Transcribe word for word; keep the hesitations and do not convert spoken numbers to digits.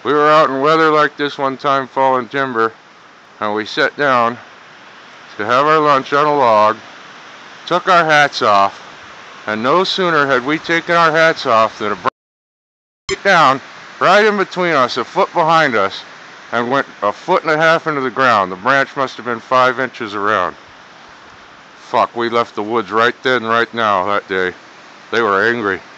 We were out in weather like this one time falling timber, and we sat down to have our lunch on a log, took our hats off, and no sooner had we taken our hats off than a branch came down right in between us, a foot behind us, and went a foot and a half into the ground. The branch must have been five inches around. Fuck, we left the woods right then, right now, that day. They were angry.